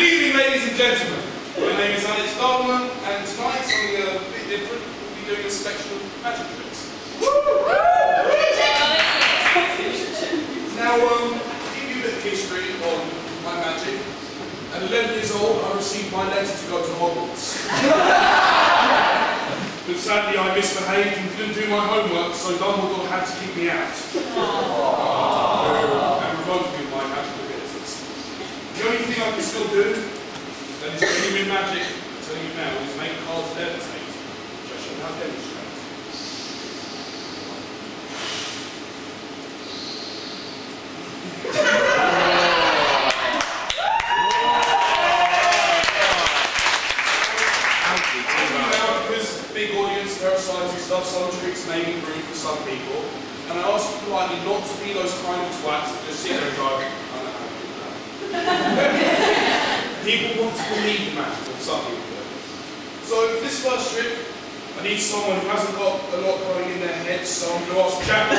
evening, ladies and gentlemen. My name is Gardiner, and tonight something a bit different. We'll be doing a selection of magic tricks. Now, to give you a bit of history on my magic, at 11 years old, I received my letter to go to Hogwarts. But sadly, I misbehaved and didn't do my homework, so Dumbledore had to kick me out. And revoked me of my magical abilities. The only thing I can still do, that is genuine magic, I'm telling you now, is make cards levitate, which I shall now demonstrate. Big audience, there are signs and stuff, some tricks may be rude for some people, and I ask you politely not to be those kind of twats that just sit there and go, I don't know how to do that. People want to believe in magic, or some people do. So for this first trick, I need someone who hasn't got a lot going in their head, so I'm going to ask Jack.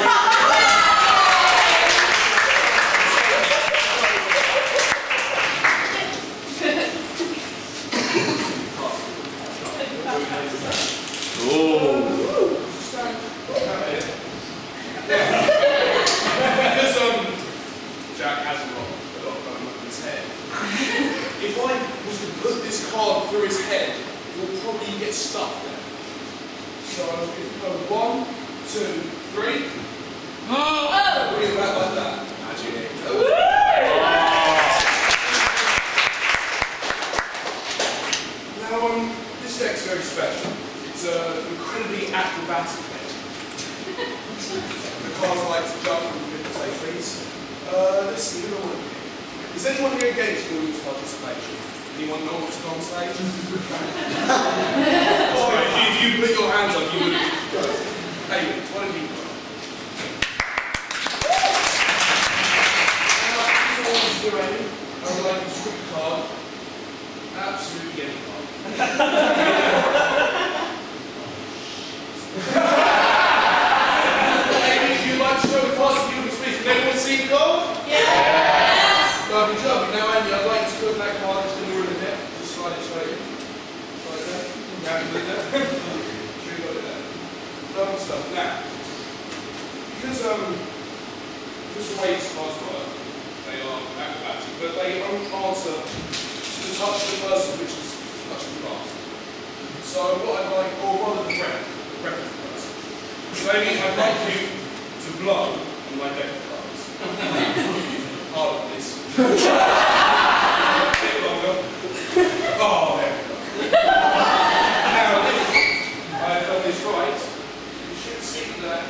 Jack hasn't got a lot going on in his head. If I was to put this card through his head, it will probably get stuck there. So if we go 1, 2, 3. Bring it back like that. Magic. Now this deck's very special. It's an incredibly acrobatic deck. The cards like to jump from the say please. Let's see, who do I want to pick? Is anyone here against audience participation? Anyone know what's on stage? If you put your hands up, you would go. Hey, what have you got? Now, if you want to do anything, I would like to switch a card. Absolutely any card. If you'd like to show the cards to you, can anyone see the card? Yeah! Lovely job. Now, Andy, I'd like to put that card just in the room in there. Just slide it straight in. Slide it there. You happy with that? Sure you got it there. Lovely stuff. Now, because the way these cards work, they are acrobatic, but they only answer to the touch of the person, which is touching the glass. So what I'd like, or rather the breath of the person. So Amy, I'd like you to blow on my deck of cards. Hard on this. A bit longer. Oh, there we go. Now, if I've done this right, you should see that.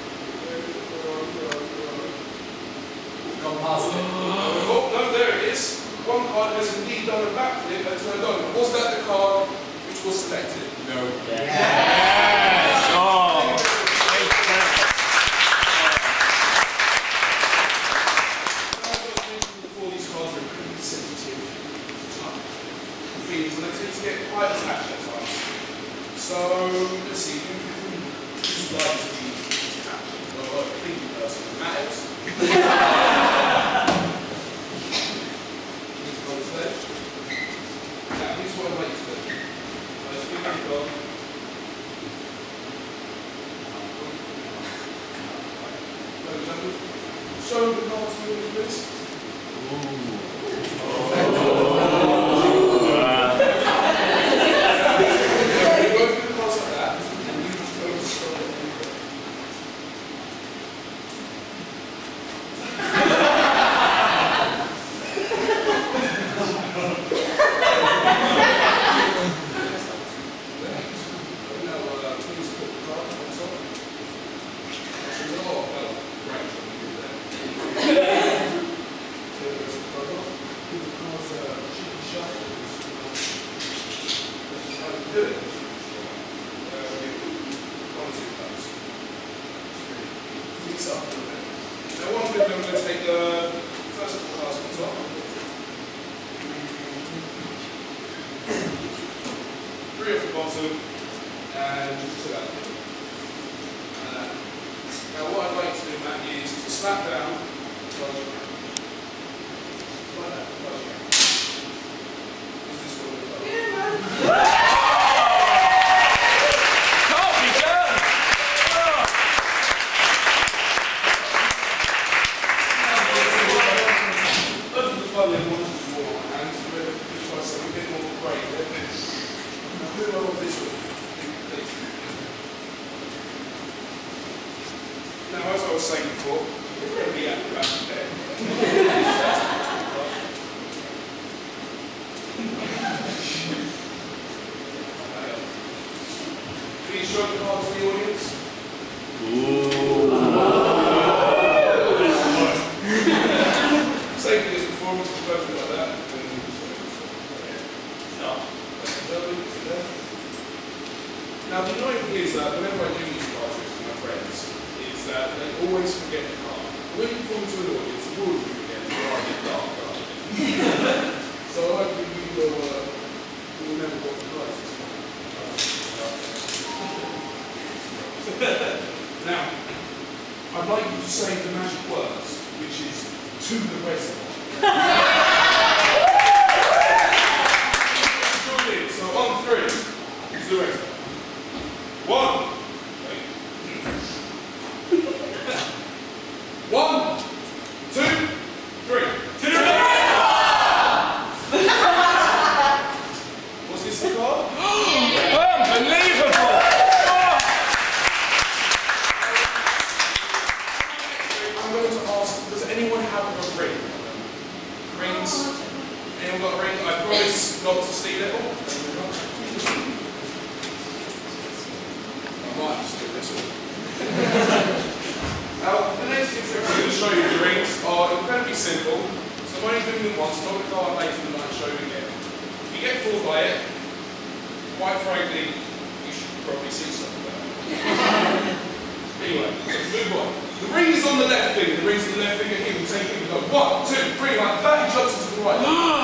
Gone past it. Oh, no, there it is. One card has indeed done a backflip and turned on. Was that the card which was selected? No. Yes. Oh. And they tend to get quite attached at times. So, let's see, who's like to be attached? Well, a thinking person. Matt? Now, here's what I'd like to do. Let's give it a go. Show the cards to me, please. Now what I'm going to do, I'm going to take the first of the cards on top. Three off the bottom, and just two out. Now what I'd like to do, Matt, is to slap down as far as you can. Like that, as far as you can. was saying before, it's going to be at the back there. Please show the cards to the audience. Save for this performance, it's like that. Now the annoying thing is that whenever I do these cards with my friends, is that they always forget the card. When you perform to an audience, the rules will forget the card in dark. So hopefully you will remember what the card is. Now, I'd like you to say the magic words, which is to the reservoir. So on 3, it's the reservoir. 1. Wait. 1, 2, 3. To the What's this called? Unbelievable! I'm going to ask, does anyone have a ring? Rings? Anyone got a ring? I promise not to steal it all. Might just do this one. Now, the next things I'm going to show you the rings are incredibly simple. So I'm only doing them once, not the card later than I show you again. If you get fooled by it, quite frankly, you should probably see something better. Anyway, let's move on. The ring is on the left finger. The ring's on the left finger here. We take it, we go 1, 2, 3, like that. He jumps into the right.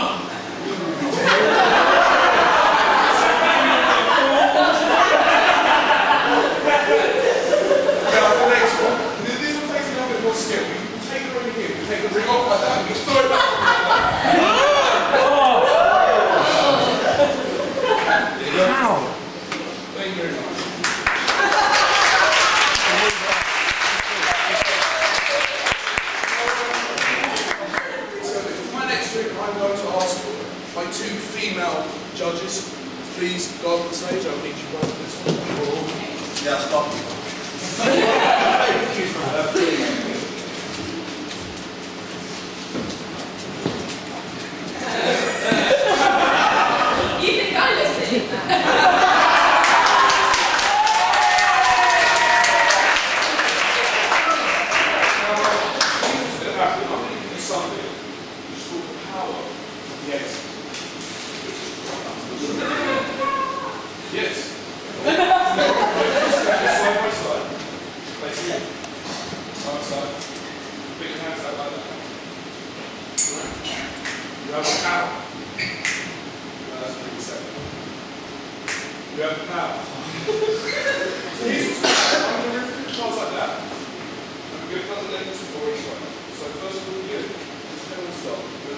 Skill. We take the ring here, we take the ring off like that, and we throw it back like that. Wow! Thank you very much. So, for my next trick, I'm going to ask my 2 female judges, please go up on the stage. I'll need you both for this one. Yeah, stop. You think I listen? Yes. Yes. Side by side. Place it. Side by side. Put your hands out like that. You have a power. No, that's pretty simple. You have the power. So here's what's going to happen. I'm going to rip the cards like that. And we're going to cut the lengths for each one. So first of all, you just go and stop.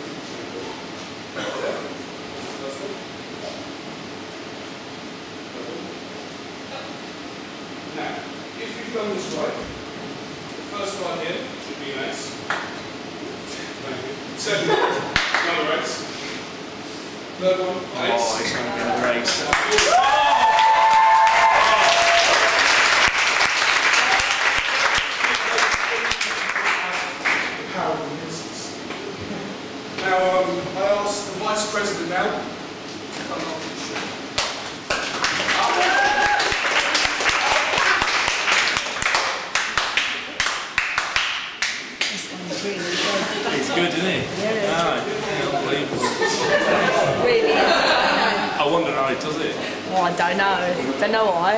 Now, if you've done this right, the first one here should be an ace. Thank you. Second one, another ace. Third one, ace. Oh, he's going to be another ace. The power of the misses. Now, I ask the Vice President now to come off the show. It's good, isn't it? Yeah. Unbelievable. Really? I I wonder how he does it. don't know. I don't know. Don't know why.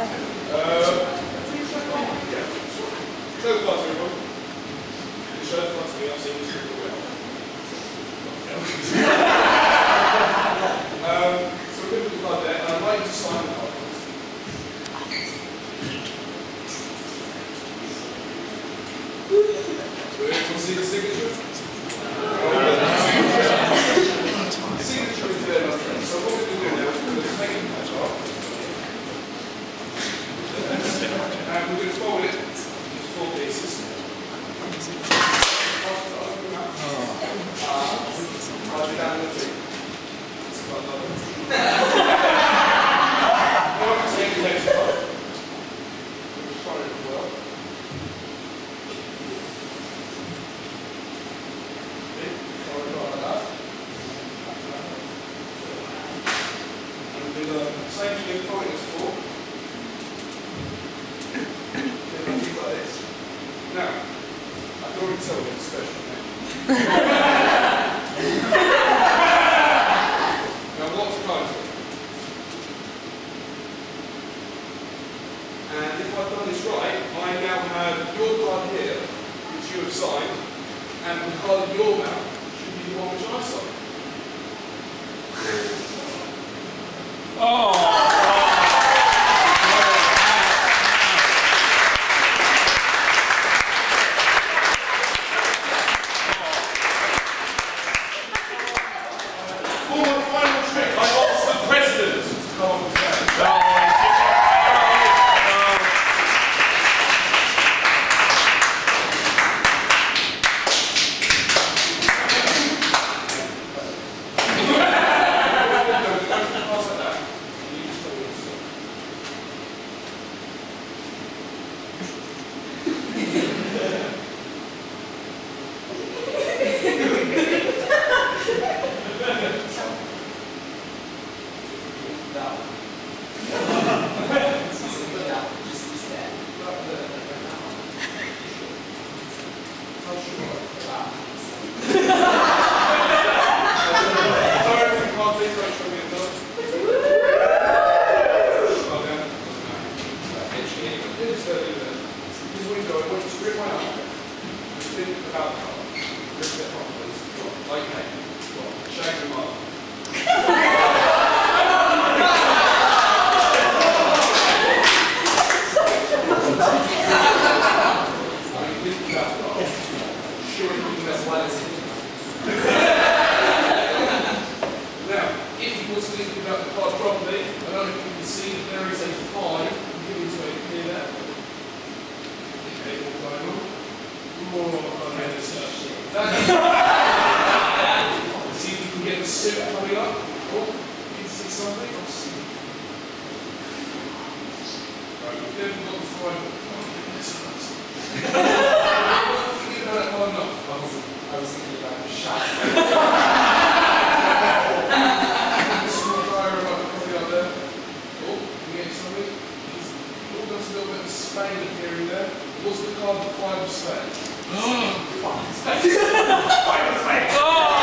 Show the cards, everyone. Show the cards to me. I've seen this really well. So we're going to put the card there, and I'd like you to sign the card. Can you see the signature? The signature is there, my friend. So what we're going to do now is we're going to take it off. And we're going to fold it into 4 pieces. I'll be down the tip. It's quite lovely. Now I'm taking the next part. We'll try it as well. You already told me it's special, mate. Now what's the card for? And if I've done this right, I now have your card here, which you have signed, and the card in your mouth should be the one which I signed. Oh! For my final trick, I asked the president to come on stage. See if you can get the suit coming up. Oh, you can see something? I'll see. Right, we've never got the final. Oh, goodness, you know that well enough. I was thinking about a shot. Small fire about the coffee up there. Oh, you get something? Oh, there's a little bit of Spain appearing there. What's the card for 5 of spades? 5 of spades! 5 of spades! Oh!